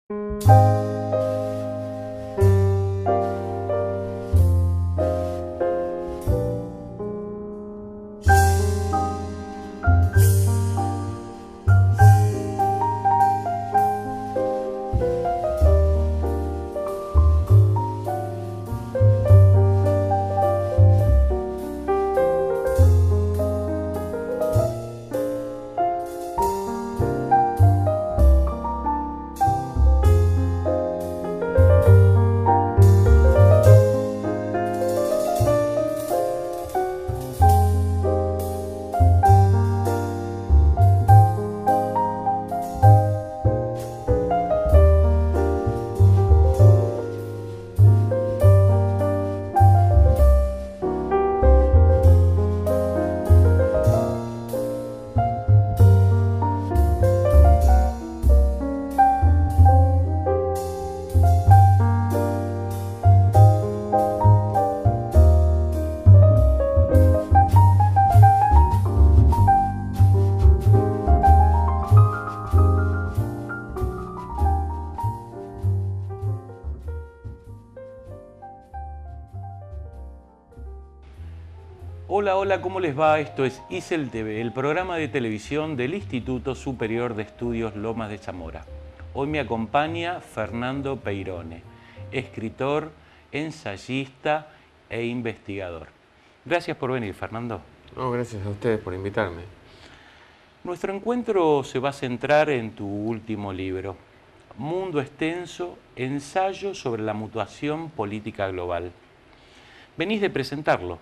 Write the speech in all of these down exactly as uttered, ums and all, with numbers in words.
Hola, hola, ¿cómo les va? Esto es ISEL T V, el programa de televisión del Instituto Superior de Estudios Lomas de Zamora. Hoy me acompaña Fernando Peirone, escritor, ensayista e investigador. Gracias por venir, Fernando. No, gracias a ustedes por invitarme. Nuestro encuentro se va a centrar en tu último libro, Mundo Extenso, ensayo sobre la mutación política global. Venís de presentarlo.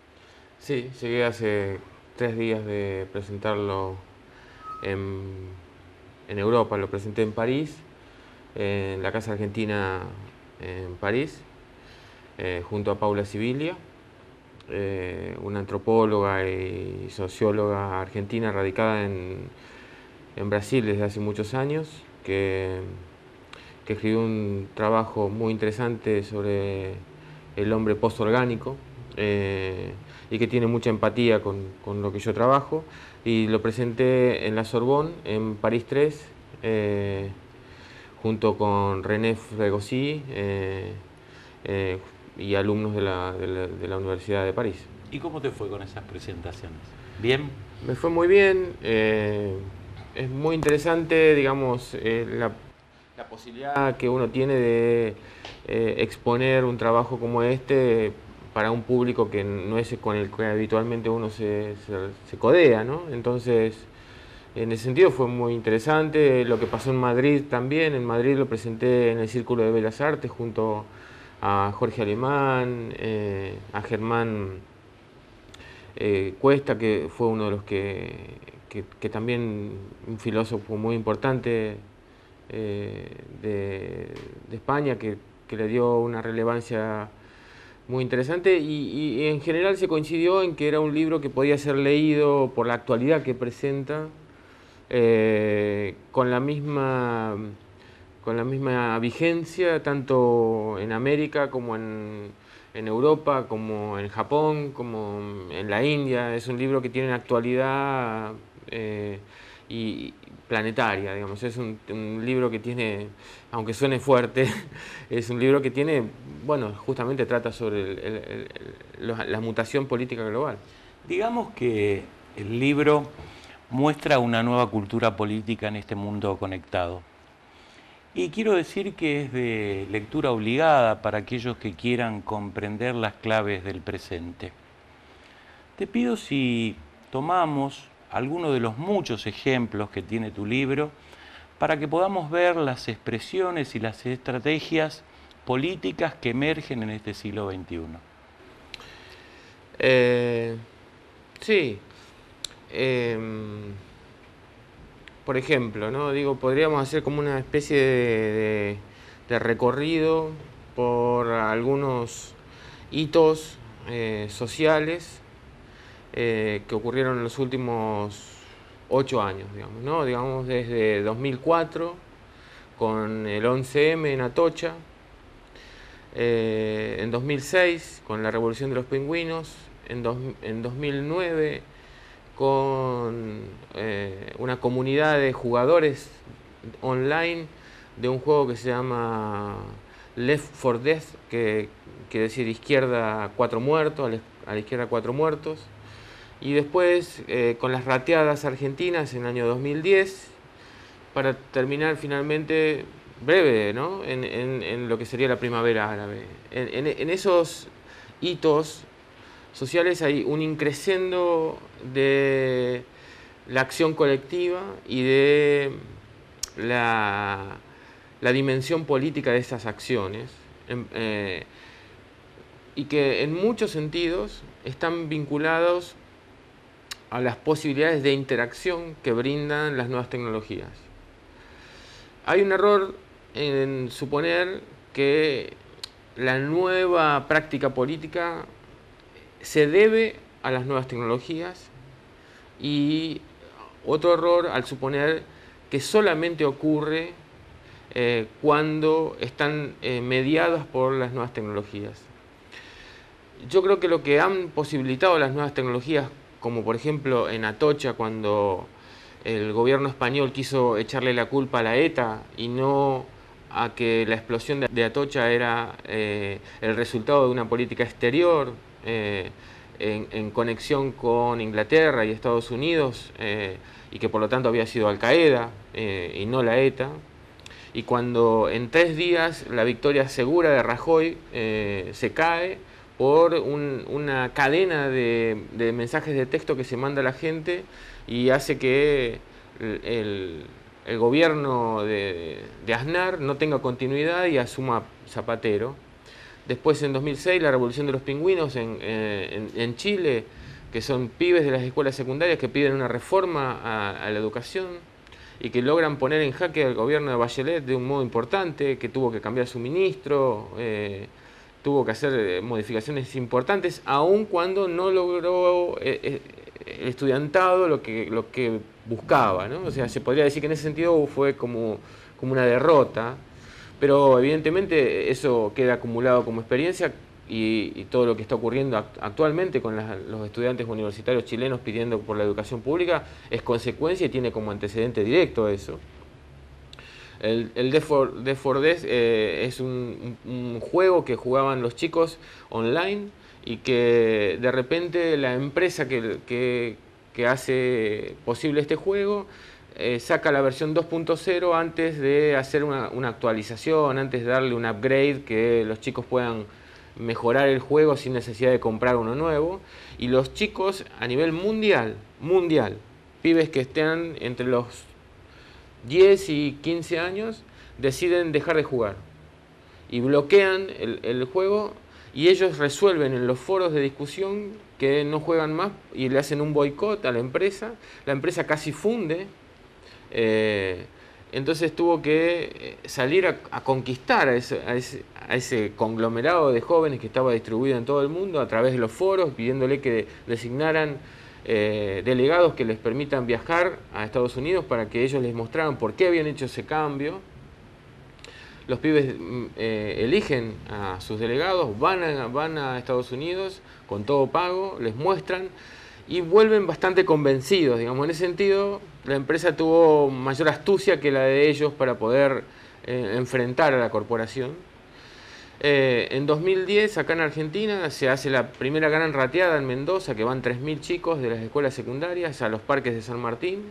Sí, llegué hace tres días de presentarlo en, en Europa. Lo presenté en París, en la Casa Argentina en París, eh, junto a Paula Sibilia, eh, una antropóloga y socióloga argentina radicada en, en Brasil desde hace muchos años, que, que escribió un trabajo muy interesante sobre el hombre postorgánico. Eh, y que tiene mucha empatía con, con lo que yo trabajo, y lo presenté en la Sorbonne, en París tres, eh, junto con René Fregosi eh, eh, y alumnos de la, de, la, de la Universidad de París. ¿Y cómo te fue con esas presentaciones? ¿Bien? Me fue muy bien, eh, es muy interesante, digamos, eh, la, la posibilidad que uno tiene de eh, exponer un trabajo como este para un público que no es con el que habitualmente uno se, se, se codea, ¿no? Entonces, en ese sentido fue muy interesante. Lo que pasó en Madrid también, en Madrid lo presenté en el Círculo de Bellas Artes junto a Jorge Alemán, eh, a Germán eh, Cuesta, que fue uno de los que, que, que también un filósofo muy importante eh, de, de España, que, que le dio una relevancia muy interesante, y, y en general se coincidió en que era un libro que podía ser leído por la actualidad que presenta, eh, con la misma con la misma vigencia tanto en América como en, en Europa, como en Japón, como en la India. Es un libro que tiene actualidad eh, y planetaria, digamos. Es un, un libro que tiene, aunque suene fuerte, es un libro que tiene, bueno, justamente trata sobre el, el, el, la, la mutación política global. Digamos que el libro muestra una nueva cultura política en este mundo conectado. Y quiero decir que es de lectura obligada para aquellos que quieran comprender las claves del presente. Te pido si tomamos algunos de los muchos ejemplos que tiene tu libro para que podamos ver las expresiones y las estrategias políticas que emergen en este siglo veintiuno. Eh, sí. Eh, por ejemplo, ¿no? Digo, podríamos hacer como una especie de, de, de recorrido por algunos hitos eh, sociales eh, que ocurrieron en los últimos ocho años, digamos, ¿no? Digamos desde dos mil cuatro con el once eme en Atocha, eh, en dos mil seis con la Revolución de los Pingüinos, en, dos, en dos mil nueve con eh, una comunidad de jugadores online de un juego que se llama Left four Dead, que quiere decir izquierda cuatro muertos, a la, a la izquierda cuatro muertos. Y después eh, con las rateadas argentinas en el año dos mil diez, para terminar finalmente, breve, ¿no? en, en, en lo que sería la primavera árabe. En, en, en esos hitos sociales hay un increscendo de la acción colectiva y de la, la dimensión política de estas acciones, eh, y que en muchos sentidos están vinculados a las posibilidades de interacción que brindan las nuevas tecnologías. Hay un error en suponer que la nueva práctica política se debe a las nuevas tecnologías, y otro error al suponer que solamente ocurre eh, cuando están eh, mediadas por las nuevas tecnologías. Yo creo que lo que han posibilitado las nuevas tecnologías, como por ejemplo en Atocha, cuando el gobierno español quiso echarle la culpa a la ETA y no a que la explosión de Atocha era eh, el resultado de una política exterior eh, en, en conexión con Inglaterra y Estados Unidos, eh, y que por lo tanto había sido Al Qaeda eh, y no la ETA. Y cuando en tres días la victoria segura de Rajoy eh, se cae por un, una cadena de, de mensajes de texto que se manda a la gente y hace que el, el, el gobierno de, de Aznar no tenga continuidad y asuma Zapatero. Después, en dos mil seis, la revolución de los pingüinos en, en, en Chile, que son pibes de las escuelas secundarias que piden una reforma a, a la educación y que logran poner en jaque al gobierno de Bachelet de un modo importante, que tuvo que cambiar su ministro, eh, tuvo que hacer modificaciones importantes, aun cuando no logró eh, el estudiantado lo que, lo que buscaba, ¿no? O sea, se podría decir que en ese sentido fue como, como una derrota, pero evidentemente eso queda acumulado como experiencia, y, y todo lo que está ocurriendo actualmente con las, los estudiantes universitarios chilenos pidiendo por la educación pública es consecuencia y tiene como antecedente directo eso. El, el Left four Dead eh, es un, un juego que jugaban los chicos online y que de repente la empresa que, que, que hace posible este juego eh, saca la versión dos punto cero antes de hacer una, una actualización, antes de darle un upgrade que los chicos puedan mejorar el juego sin necesidad de comprar uno nuevo. Y los chicos a nivel mundial, mundial, pibes que estén entre los diez y quince años, deciden dejar de jugar y bloquean el, el juego, y ellos resuelven en los foros de discusión que no juegan más y le hacen un boicot a la empresa. La empresa casi funde, eh, entonces tuvo que salir a, a conquistar a ese, a, ese, a ese conglomerado de jóvenes que estaba distribuido en todo el mundo a través de los foros, pidiéndole que designaran Eh, delegados que les permitan viajar a Estados Unidos para que ellos les mostraran por qué habían hecho ese cambio. Los pibes eh, eligen a sus delegados, van a, van a Estados Unidos con todo pago, les muestran y vuelven bastante convencidos. Digamos, en ese sentido, la empresa tuvo mayor astucia que la de ellos para poder eh, enfrentar a la corporación. Eh, en dos mil diez, acá en Argentina, se hace la primera gran rateada en Mendoza, que van tres mil chicos de las escuelas secundarias a los parques de San Martín.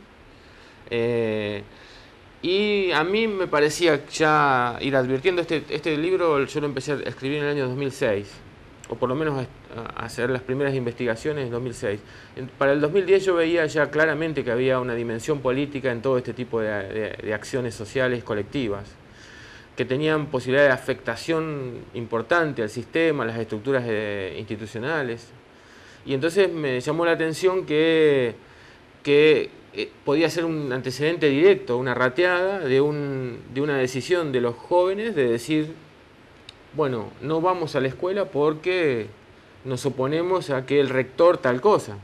Eh, y a mí me parecía ya ir advirtiendo, este, este libro yo lo empecé a escribir en el año dos mil seis, o por lo menos a, a hacer las primeras investigaciones en dos mil seis. Para el dos mil diez yo veía ya claramente que había una dimensión política en todo este tipo de, de, de acciones sociales colectivas, que tenían posibilidad de afectación importante al sistema, a las estructuras eh, institucionales. Y entonces me llamó la atención que, que eh, podía ser un antecedente directo, una rateada de, un, de una decisión de los jóvenes de decir, bueno, no vamos a la escuela porque nos oponemos a que el rector tal cosa.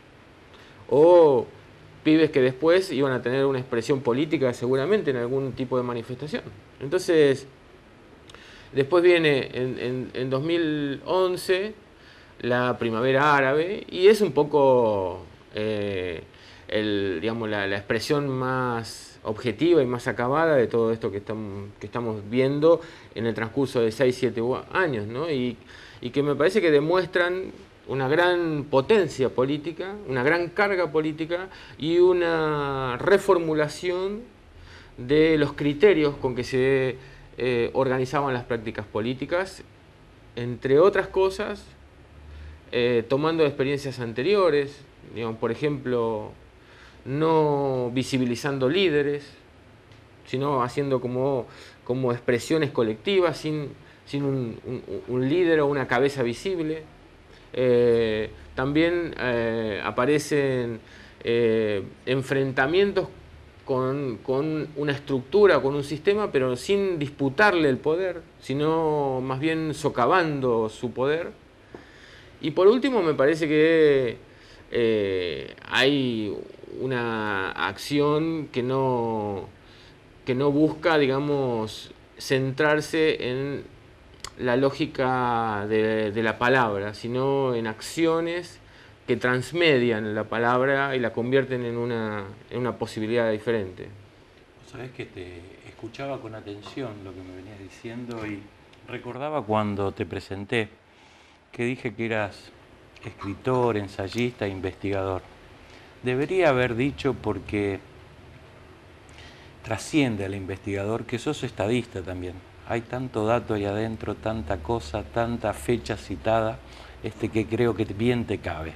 O pibes que después iban a tener una expresión política seguramente en algún tipo de manifestación. Entonces, después viene en, en, en dos mil once la primavera árabe, y es un poco eh, el, digamos, la, la expresión más objetiva y más acabada de todo esto que estamos, que estamos viendo en el transcurso de seis, siete años, ¿no? Y, y que me parece que demuestran una gran potencia política, una gran carga política y una reformulación de los criterios con que se eh, organizaban las prácticas políticas, entre otras cosas, eh, tomando experiencias anteriores, digamos, por ejemplo, no visibilizando líderes, sino haciendo como, como expresiones colectivas, sin, sin un, un, un líder o una cabeza visible. Eh, también eh, aparecen eh, enfrentamientos con, con una estructura, con un sistema, pero sin disputarle el poder, sino más bien socavando su poder. Y por último, me parece que eh, hay una acción que no, que no busca, digamos, centrarse en la lógica de, de la palabra, sino en acciones que transmedian la palabra y la convierten en una, en una posibilidad diferente. Sabés que te escuchaba con atención lo que me venías diciendo y recordaba cuando te presenté que dije que eras escritor, ensayista, investigador. Debería haber dicho, porque trasciende al investigador, que sos estadista también. Hay tanto dato ahí adentro, tanta cosa, tanta fecha citada, este, que creo que bien te cabe.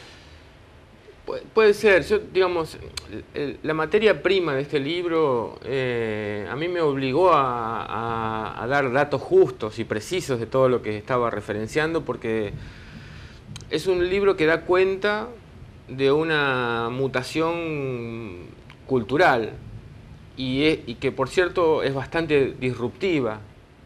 Puede ser, yo, digamos, la materia prima de este libro eh, a mí me obligó a, a, a dar datos justos y precisos de todo lo que estaba referenciando, porque es un libro que da cuenta de una mutación cultural y, es, y que, por cierto, es bastante disruptiva.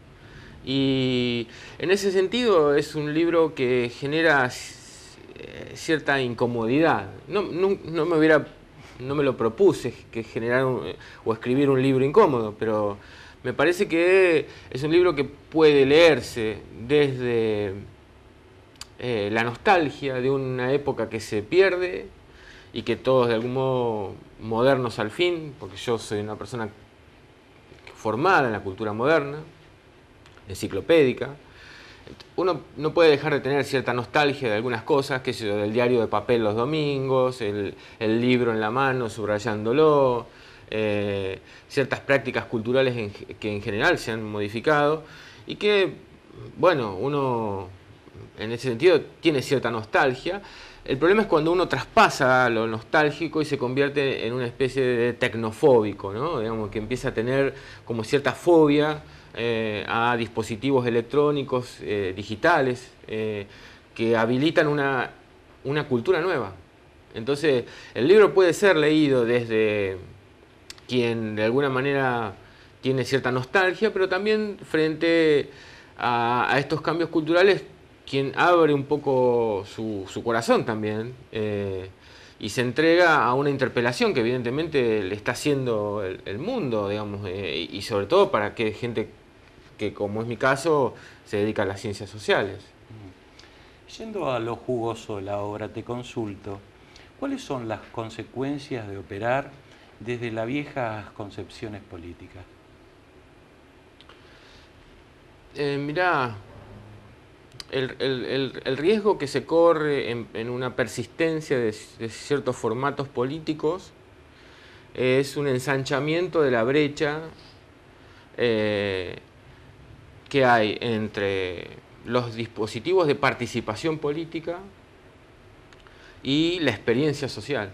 Y en ese sentido es un libro que genera cierta incomodidad. No, no, no, me hubiera, no me lo propuse que generar un, o escribir un libro incómodo, pero me parece que es un libro que puede leerse desde eh, la nostalgia de una época que se pierde y que todos de algún modo modernos al fin, porque yo soy una persona formada en la cultura moderna, enciclopédica. Uno no puede dejar de tener cierta nostalgia de algunas cosas, que es del diario de papel los domingos, el, el libro en la mano subrayándolo, eh, ciertas prácticas culturales en, que en general se han modificado y que, bueno, uno en ese sentido tiene cierta nostalgia. El problema es cuando uno traspasa lo nostálgico y se convierte en una especie de tecnofóbico, ¿no? Digamos, que empieza a tener como cierta fobia Eh, a dispositivos electrónicos, eh, digitales, eh, que habilitan una, una cultura nueva. Entonces, el libro puede ser leído desde quien de alguna manera tiene cierta nostalgia, pero también frente a, a estos cambios culturales, quien abre un poco su, su corazón también, eh, y se entrega a una interpelación que evidentemente le está haciendo el, el mundo, digamos, eh, y sobre todo para que gente que, como es mi caso, se dedica a las ciencias sociales. Yendo a lo jugoso de la obra, te consulto, ¿cuáles son las consecuencias de operar desde las viejas concepciones políticas? Eh, mirá, el, el, el, el riesgo que se corre en, en una persistencia de, de ciertos formatos políticos es un ensanchamiento de la brecha eh, que hay entre los dispositivos de participación política y la experiencia social.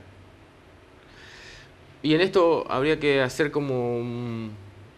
Y en esto habría que hacer como un,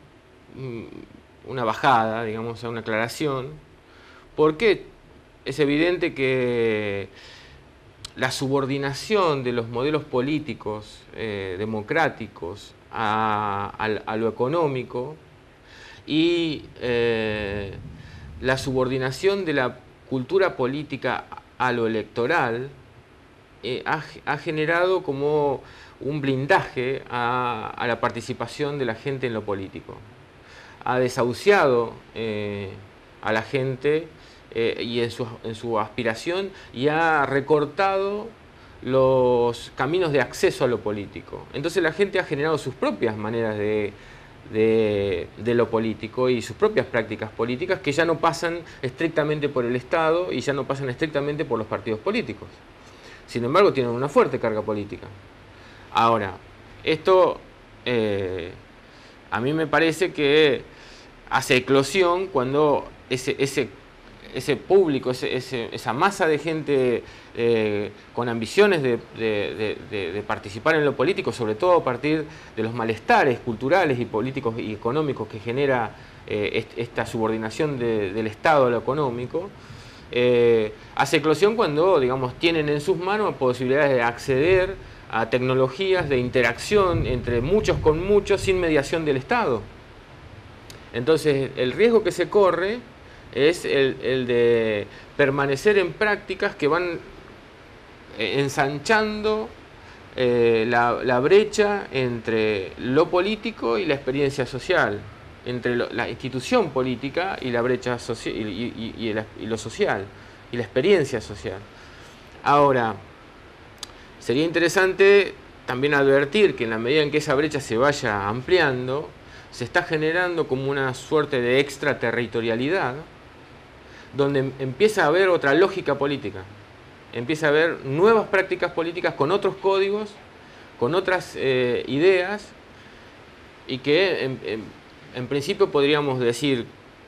una bajada, digamos, una aclaración, porque es evidente que la subordinación de los modelos políticos eh, democráticos a, a, a lo económico y eh, la subordinación de la cultura política a lo electoral eh, ha, ha generado como un blindaje a, a la participación de la gente en lo político. Ha desahuciado eh, a la gente eh, y en su, en su aspiración, y ha recortado los caminos de acceso a lo político. Entonces la gente ha generado sus propias maneras de, de, de lo político y sus propias prácticas políticas que ya no pasan estrictamente por el Estado y ya no pasan estrictamente por los partidos políticos. Sin embargo, tienen una fuerte carga política. Ahora, esto eh, a mí me parece que hace eclosión cuando ese, ese, ese público, ese, ese, esa masa de gente eh, con ambiciones de, de, de, de participar en lo político, sobre todo a partir de los malestares culturales y políticos y económicos que genera eh, esta subordinación de, del Estado a lo económico, eh, hace eclosión cuando, digamos, tienen en sus manos posibilidades de acceder a tecnologías de interacción entre muchos con muchos sin mediación del Estado. Entonces, el riesgo que se corre es el, el de permanecer en prácticas que van ensanchando eh, la, la brecha entre lo político y la experiencia social, entre lo, la institución política y la brecha social y, y, y, el, y lo social, y la experiencia social. Ahora, sería interesante también advertir que en la medida en que esa brecha se vaya ampliando, se está generando como una suerte de extraterritorialidad, donde empieza a haber otra lógica política, empieza a haber nuevas prácticas políticas con otros códigos, con otras eh, ideas, y que en, en, en principio podríamos decir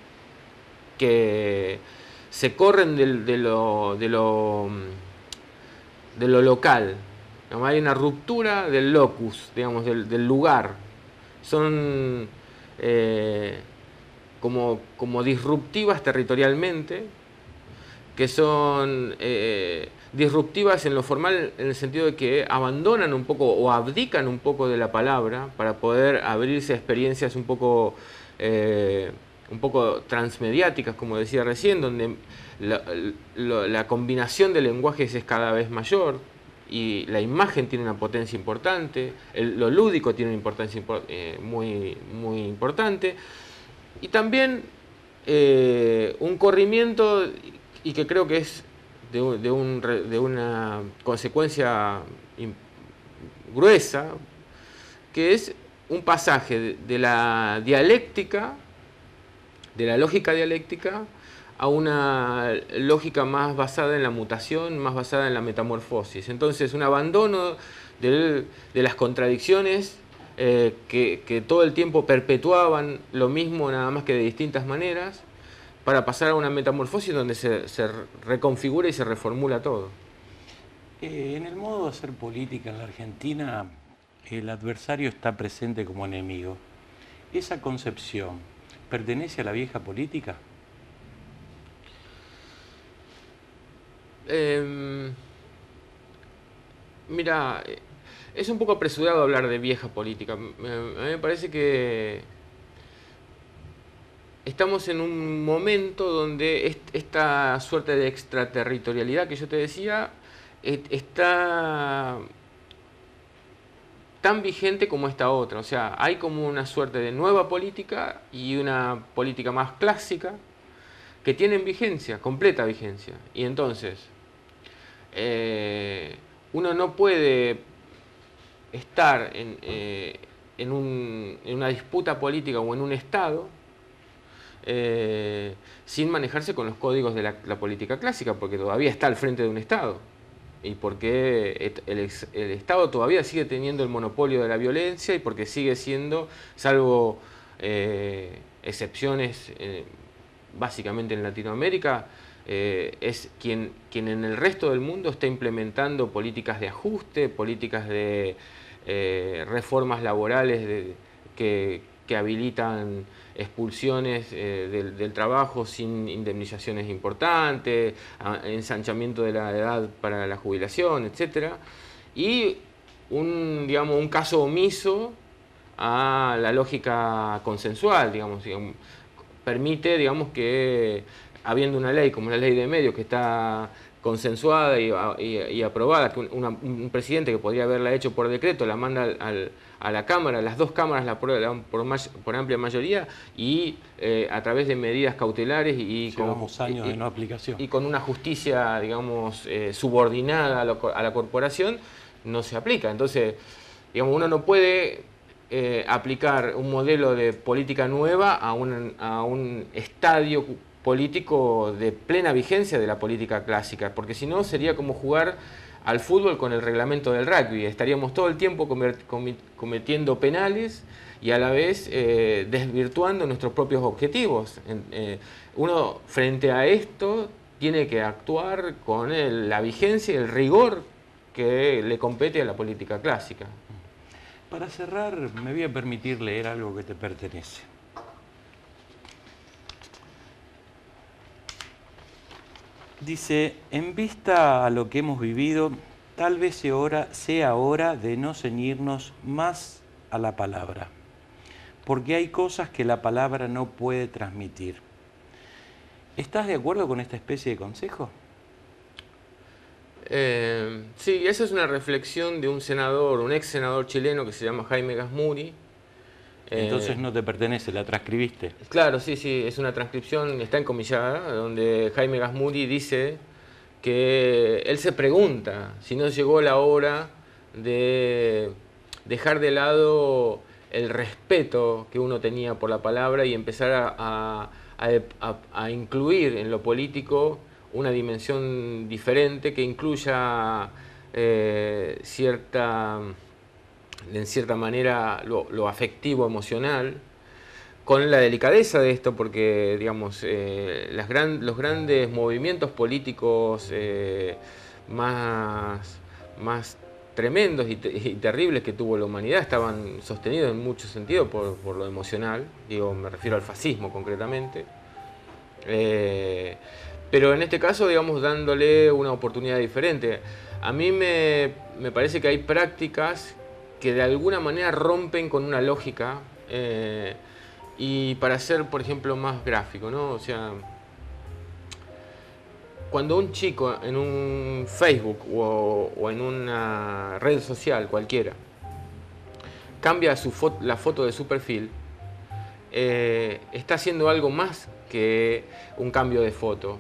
que se corren de, de, lo, de, lo, de lo local. Hay una ruptura del locus, digamos, del, del lugar. Son eh, como, como disruptivas territorialmente, que son eh, disruptivas en lo formal en el sentido de que abandonan un poco o abdican un poco de la palabra para poder abrirse a experiencias un poco, eh, un poco transmediáticas, como decía recién, donde la, la, la combinación de lenguajes es cada vez mayor y la imagen tiene una potencia importante, el, lo lúdico tiene una importancia eh, muy, muy importante, y también eh, un corrimiento, y que creo que es de, de, un, de una consecuencia gruesa, que es un pasaje de, de la dialéctica, de la lógica dialéctica, a una lógica más basada en la mutación, más basada en la metamorfosis. Entonces, un abandono de, de las contradicciones eh, que, que todo el tiempo perpetuaban lo mismo, nada más que de distintas maneras, para pasar a una metamorfosis donde se, se reconfigura y se reformula todo. Eh, en el modo de hacer política en la Argentina, el adversario está presente como enemigo. ¿Esa concepción pertenece a la vieja política? Eh, mira, es un poco apresurado hablar de vieja política. A mí me parece que estamos en un momento donde esta suerte de extraterritorialidad que yo te decía está tan vigente como esta otra. O sea, hay como una suerte de nueva política y una política más clásica que tienen vigencia, completa vigencia. Y entonces, eh, uno no puede estar en, eh, en, un, en una disputa política o en un Estado Eh, sin manejarse con los códigos de la, la política clásica, porque todavía está al frente de un Estado y porque el, el Estado todavía sigue teniendo el monopolio de la violencia y porque sigue siendo, salvo eh, excepciones eh, básicamente en Latinoamérica, eh, es quien, quien en el resto del mundo está implementando políticas de ajuste, políticas de eh, reformas laborales de, que, que habilitan expulsiones eh, del, del trabajo sin indemnizaciones importantes, a, ensanchamiento de la edad para la jubilación, etcétera, y un, digamos, un caso omiso a la lógica consensual, digamos, digamos, permite, digamos, que habiendo una ley como la ley de medios que está consensuada y, y, y aprobada, que una, un presidente que podría haberla hecho por decreto la manda al, a la Cámara, las dos cámaras la aprueban por, por amplia mayoría y eh, a través de medidas cautelares y, Llevamos con, años y, de no aplicación. y con una justicia, digamos, eh, subordinada a, lo, a la corporación, no se aplica. Entonces, digamos, uno no puede eh, aplicar un modelo de política nueva a un, a un estadio político de plena vigencia de la política clásica, porque si no sería como jugar al fútbol con el reglamento del rugby. Estaríamos todo el tiempo cometiendo penales y a la vez eh, desvirtuando nuestros propios objetivos. Eh, uno frente a esto tiene que actuar con el, la vigencia y el rigor que le compete a la política clásica. Para cerrar, me voy a permitir leer algo que te pertenece. Dice, en vista a lo que hemos vivido, tal vez sea hora, sea hora de no ceñirnos más a la palabra, porque hay cosas que la palabra no puede transmitir. ¿Estás de acuerdo con esta especie de consejo? Eh, sí, esa es una reflexión de un senador, un ex senador chileno que se llama Jaime Gazmuri. Entonces eh, no te pertenece, la transcribiste. Claro, sí, sí, es una transcripción, está encomillada, donde Jaime Gazmuri dice que él se pregunta si no llegó la hora de dejar de lado el respeto que uno tenía por la palabra y empezar a, a, a, a incluir en lo político una dimensión diferente que incluya eh, cierta, en cierta manera lo, lo afectivo, emocional, con la delicadeza de esto, porque digamos, eh, las gran, los grandes movimientos políticos eh, más, más tremendos y, te, y terribles que tuvo la humanidad estaban sostenidos en mucho sentido por, por lo emocional, digo, me refiero al fascismo concretamente. Eh, Pero en este caso, digamos, dándole una oportunidad diferente. A mí me, me parece que hay prácticas que de alguna manera rompen con una lógica. Eh, y para ser, por ejemplo, más gráfico, ¿no? O sea, cuando un chico en un Facebook o, o en una red social cualquiera cambia su foto, la foto de su perfil, eh, está haciendo algo más que un cambio de foto.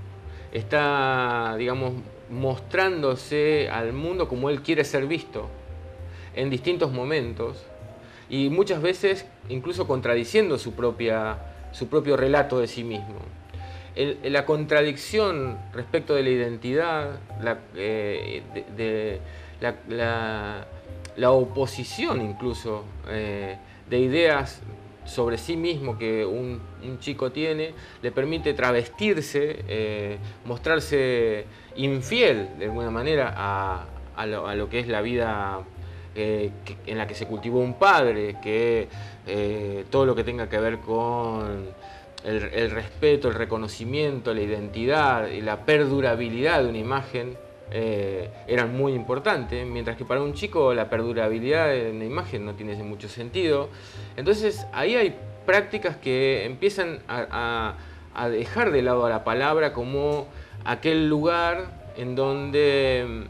Está, digamos, mostrándose al mundo como él quiere ser visto en distintos momentos y muchas veces incluso contradiciendo su, propia, su propio relato de sí mismo. El, la contradicción respecto de la identidad, la, eh, de, de, la, la, la oposición incluso eh, de ideas sobre sí mismo que un, un chico tiene, le permite travestirse, eh, mostrarse infiel de alguna manera a, a, lo, a lo que es la vida eh, que, en la que se cultivó un padre, que eh, todo lo que tenga que ver con el, el respeto, el reconocimiento, la identidad y la perdurabilidad de una imagen Eh, eran muy importantes, mientras que para un chico la perdurabilidad de una imagen no tiene mucho sentido. Entonces ahí hay prácticas que empiezan a, a, a dejar de lado a la palabra como aquel lugar en donde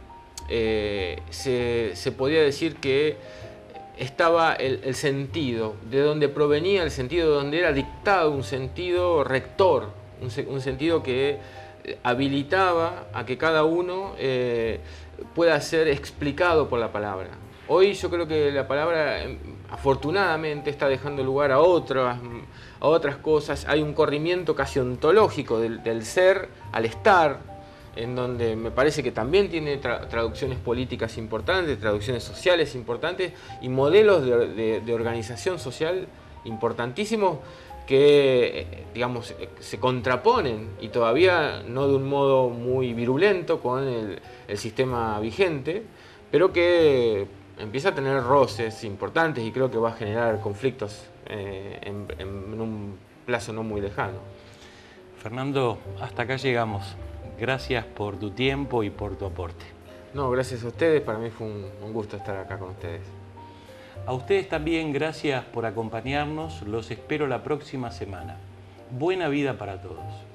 eh, se, se podía decir que estaba el, el sentido, de donde provenía el sentido, de donde era dictado un sentido rector, un, un sentido que habilitaba a que cada uno eh, pueda ser explicado por la palabra. Hoy yo creo que la palabra afortunadamente está dejando lugar a otras, a otras cosas. Hay un corrimiento casi ontológico del, del ser al estar, en donde me parece que también tiene tra traducciones políticas importantes, traducciones sociales importantes y modelos de, de, de organización social importantísimos que, digamos, se contraponen y todavía no de un modo muy virulento con el, el sistema vigente, pero que empieza a tener roces importantes y creo que va a generar conflictos eh, en, en un plazo no muy lejano. Fernando, hasta acá llegamos. Gracias por tu tiempo y por tu aporte. No, gracias a ustedes. Para mí fue un, un gusto estar acá con ustedes. A ustedes también, gracias por acompañarnos. Los espero la próxima semana. Buena vida para todos.